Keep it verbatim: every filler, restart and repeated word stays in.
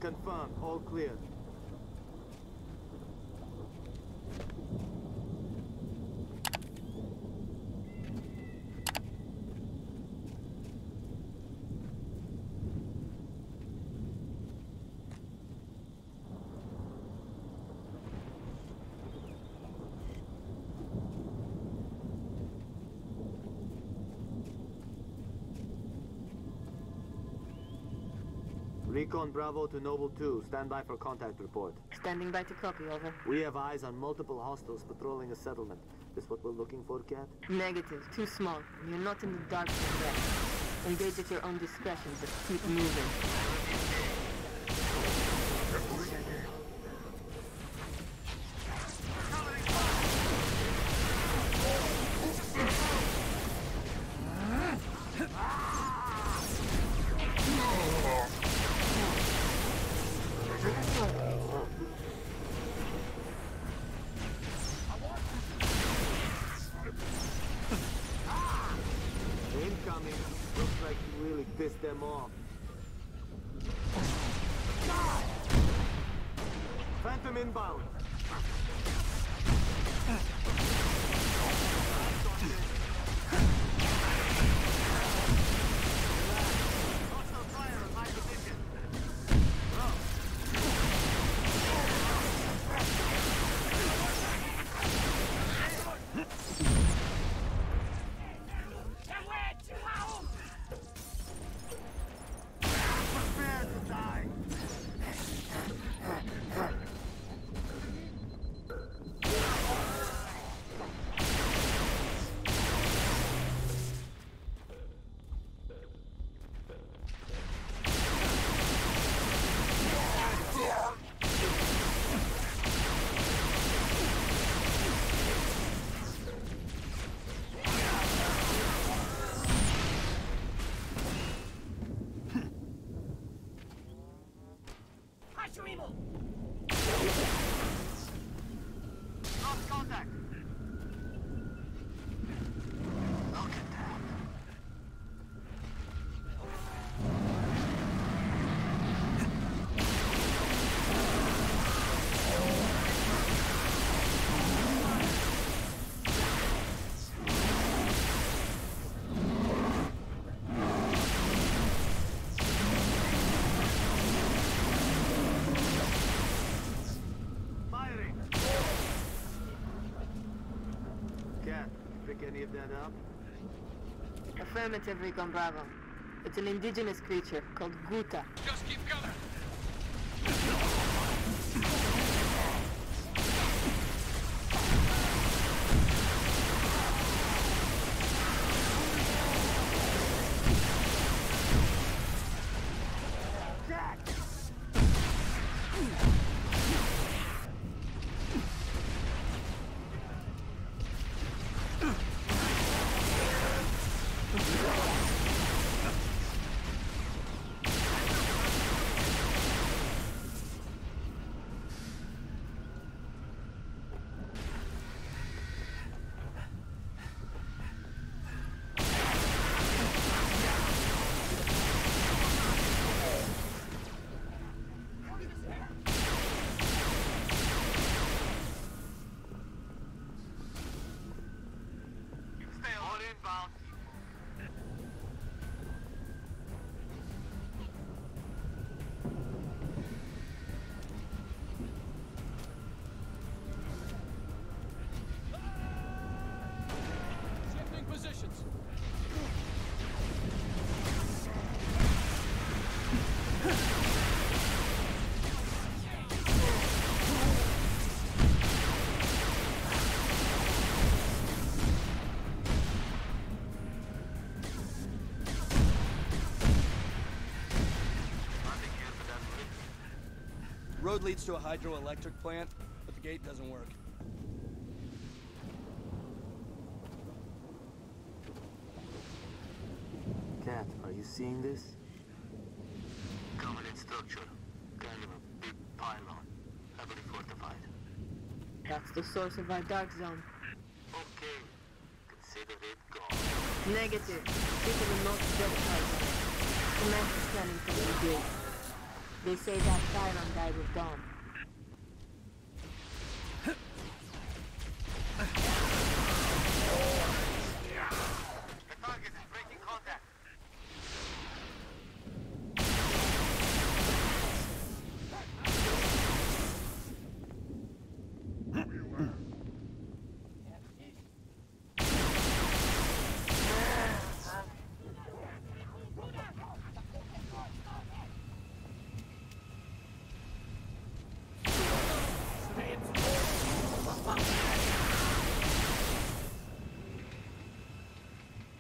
Confirmed. All clear. Recon Bravo to Noble two. Stand by for contact report. Standing by to copy, over. We have eyes on multiple hostiles patrolling a settlement. This what we're looking for, Cat? Negative. Too small. You're not in the dark yet. Engage at your own discretion, but keep moving. Incoming. Looks like you really pissed them off. Phantom inbound. Lost contact. Look at that. Cat, pick any of that up? Affirmative, Recon Bravo. It's an indigenous creature called Guta. Just keep coming. Inbound. Shifting positions. Road leads to a hydroelectric plant, but the gate doesn't work. Cat, are you seeing this? Covenant structure. Kind of a big pylon. Heavily fortified. That's the source of our dark zone. Okay. Consider it gone. Negative. Keep in the most dead zone. Command is scanning for the gate. They say that Chiron died with Dawn.